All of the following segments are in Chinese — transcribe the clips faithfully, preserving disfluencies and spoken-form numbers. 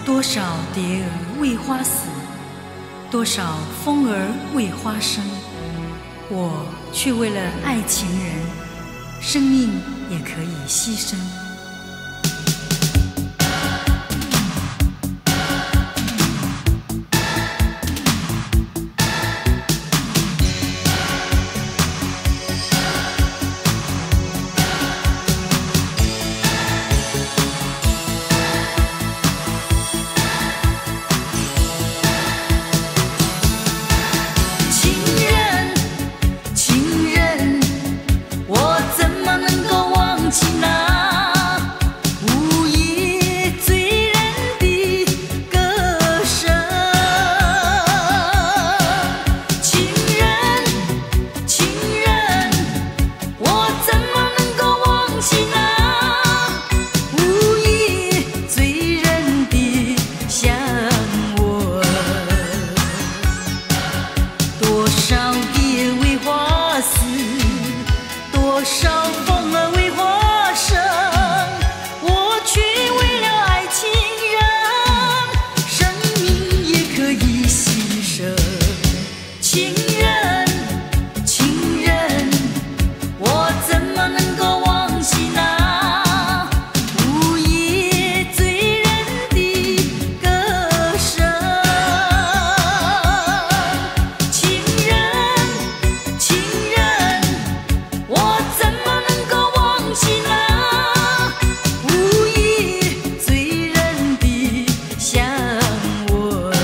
多少蝶儿为花死，多少风儿为花生，我却为了爱情人，生命也可以牺牲。多少风儿为花生，我却为了爱情人，生命也可以牺牲。情人，情人，我怎么能够忘记那午夜醉人的歌声？情人，情人，我怎么能够忘记那午夜醉人的香吻？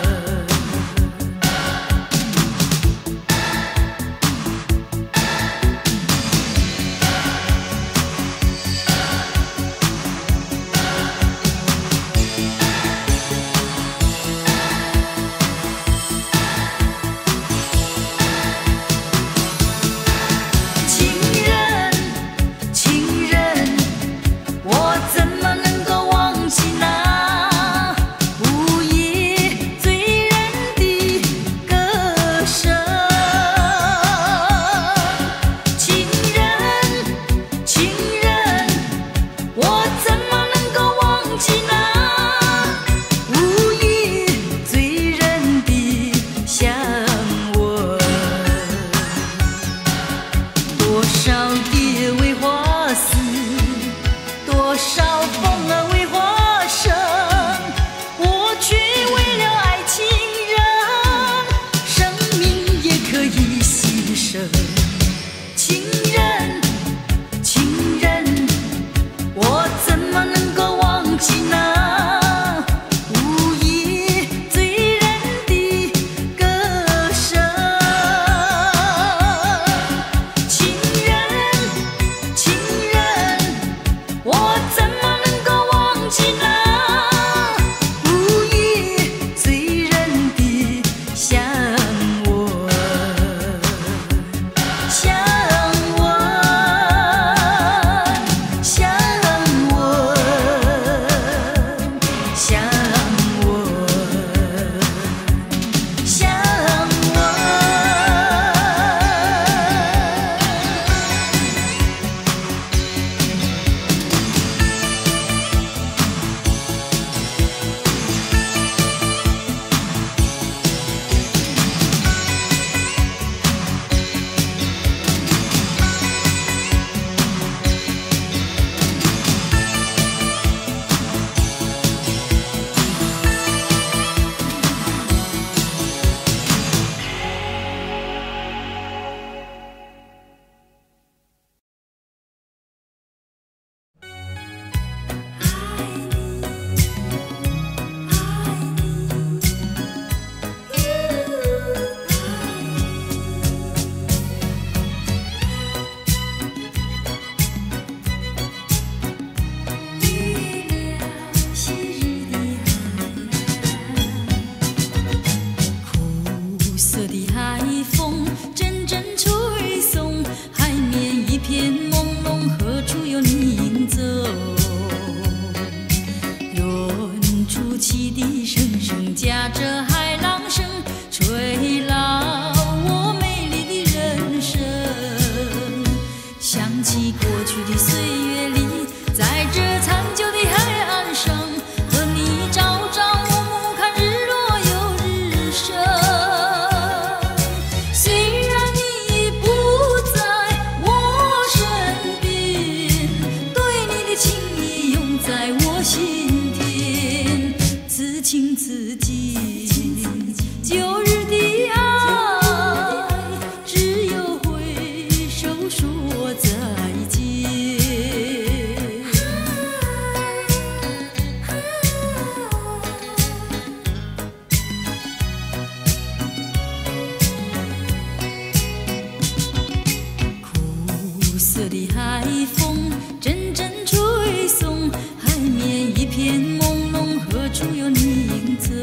情人，情人，我怎么能够忘记那午夜醉人的歌声？情人，情人，我怎么能够忘记那午夜醉人的香吻？多少蝶为花死，多少风儿为花生，我却为了爱情人，生命也可以牺牲。情人，情人，我怎么能够忘记那在我心田，此情此景，旧日的爱，只有挥手说再见。苦涩的海风阵阵吹送，海面一片朦胧，何处有你走？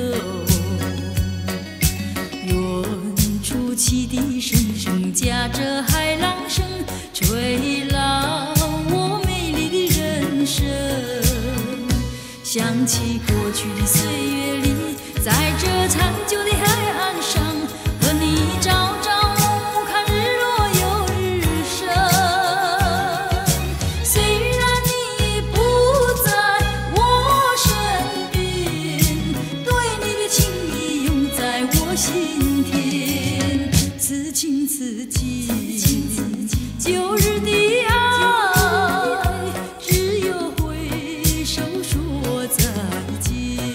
远处汽笛声声夹着海浪声，吹老我美丽的人生。想起过去的岁月里，在这残旧的海岸上，和你朝朝暮暮看日落又日升。虽然你不在我身边，对你的情意永在我心田。此情此景，旧日的爱，只有挥手说再见。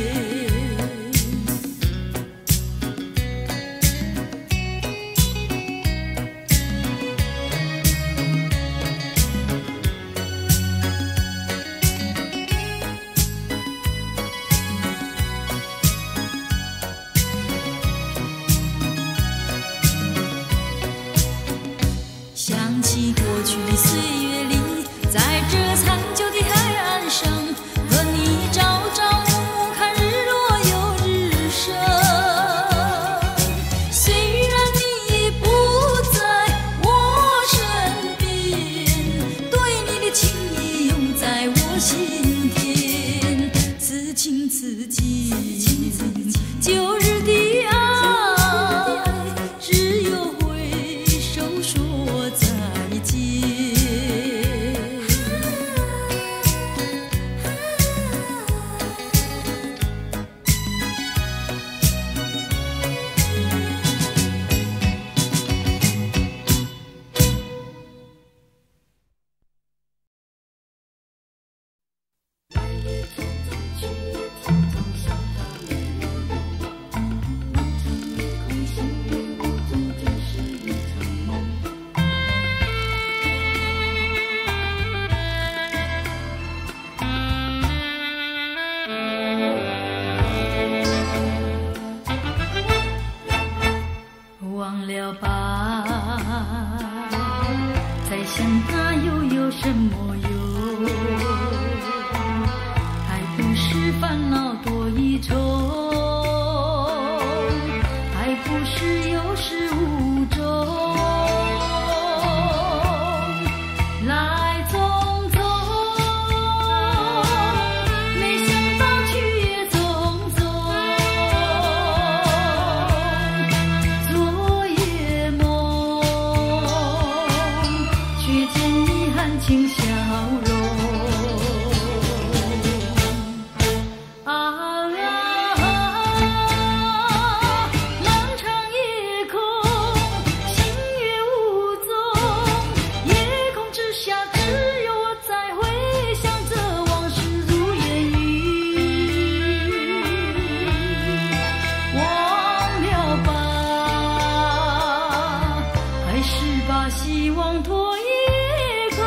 想起过去的岁月里，在这残旧的海岸上，和你朝朝暮暮看日落又日升。虽然你不在我身边，对你的情意永在我心田。此情此景，旧日的爱，只有挥手说再见。忘了吧，再想他又有什么用？还不是烦恼多一重，还不是有始无终。来匆匆，没想到去也匆匆。昨夜梦，却见你含情笑容。啊漫长夜空，星月无踪，夜空之下只有我在回想着往事如烟云。忘了吧，还是把希望托夜空。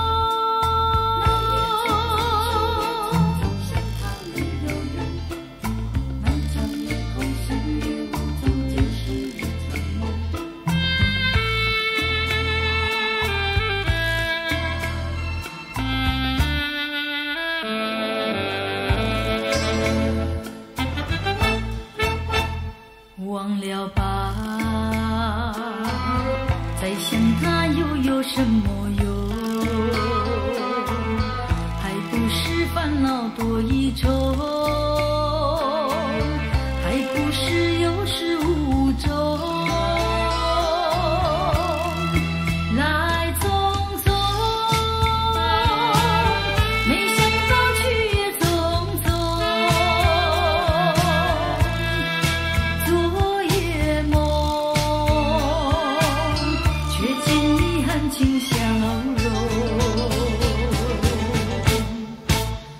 忘了吧，再想他又有什么用？还不是烦恼多一重，还不是有始无终。来匆匆，没想到去也匆匆。昨夜梦，却见你含情笑容。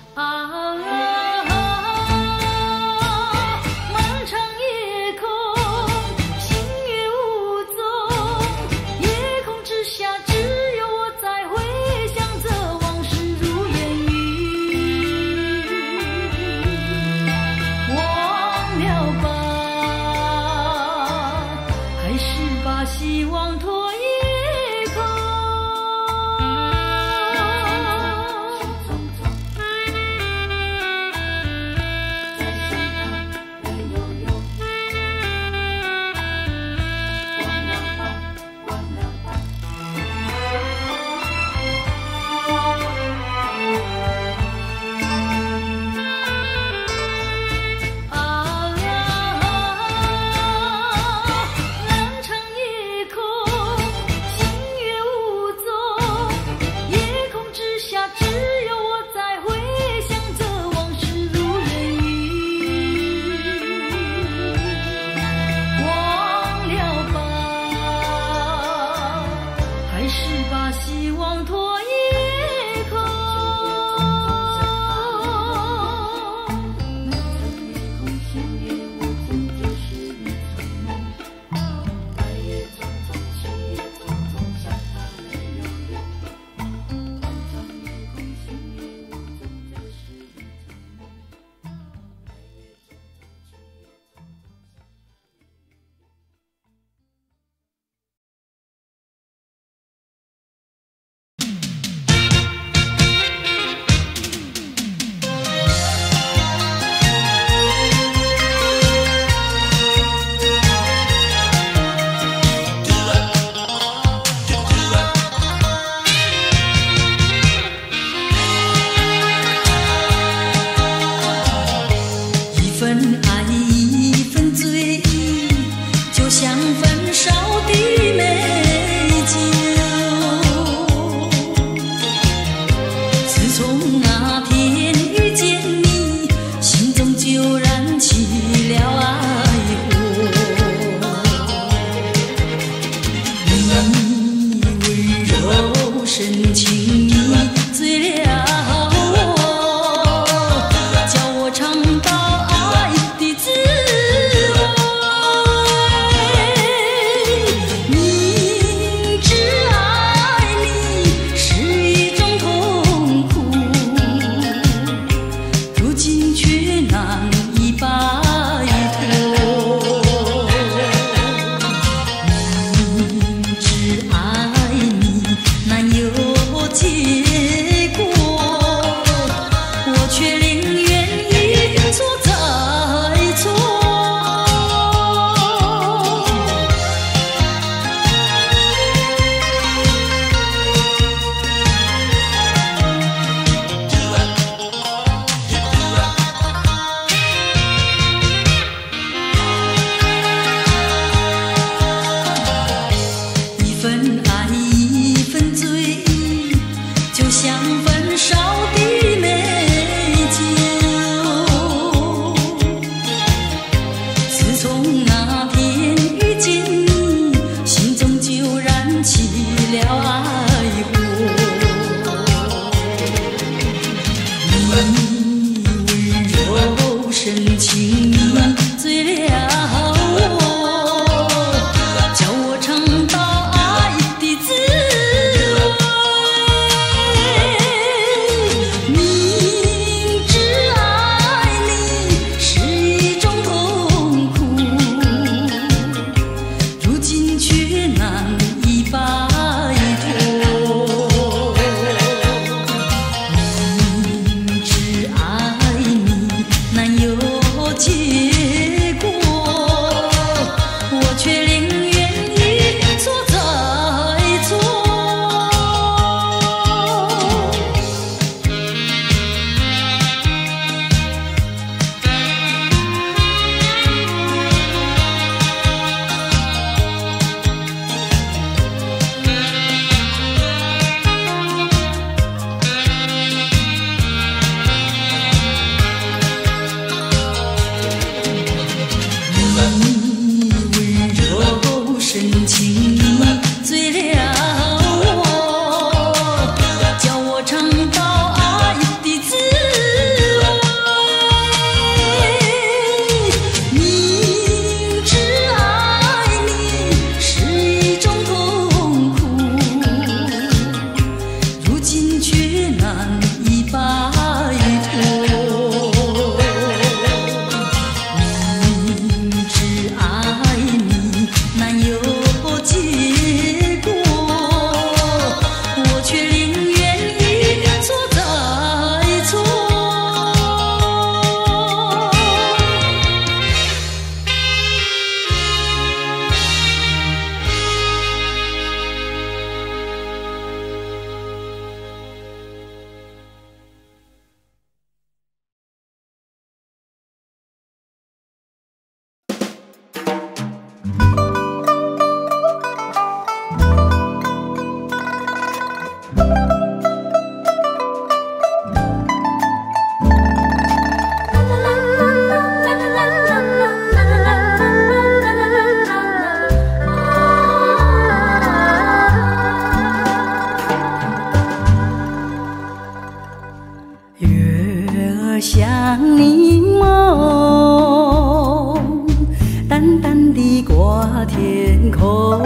月像柠檬，淡淡地挂天空。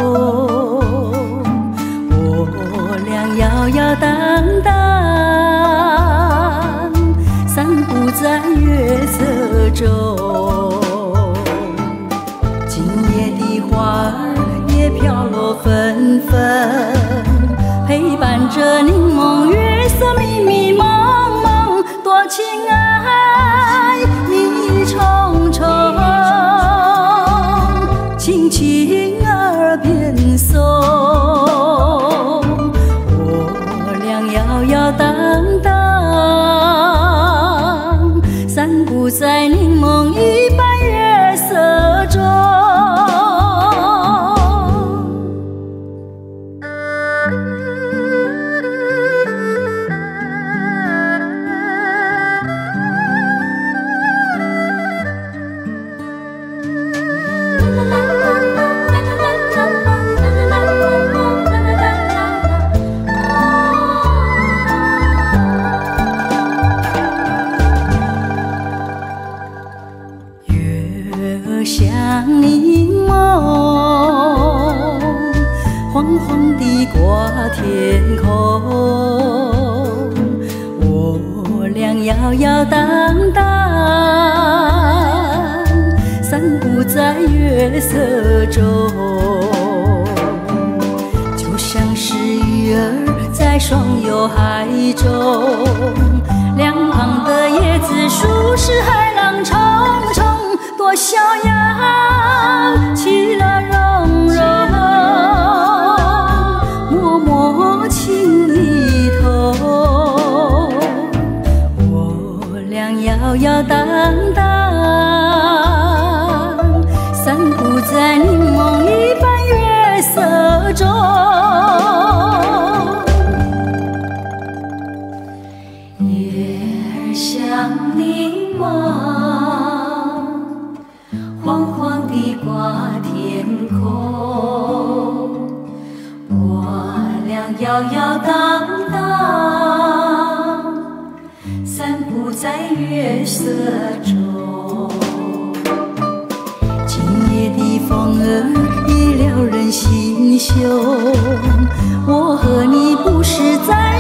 我俩摇摇荡荡，散步在月色中。今夜的花儿也飘落纷纷，陪伴着柠檬月色迷迷蒙蒙，多情爱意重重，轻轻耳边送。我俩摇摇荡荡，散步在柠檬一般月色中。像柠檬，黄黄地挂天空。我俩摇摇荡荡，散步在月色中，就像是鱼儿在双游海中，两旁的椰子树是海浪冲冲。多逍遥，其乐融融，脉脉情意同。我俩摇摇荡荡，散步在柠檬一般月色中。月儿像柠檬，黄黄地挂天空。我俩摇摇荡荡，散步在月色中。今夜的风儿已撩人心胸，我和你不是在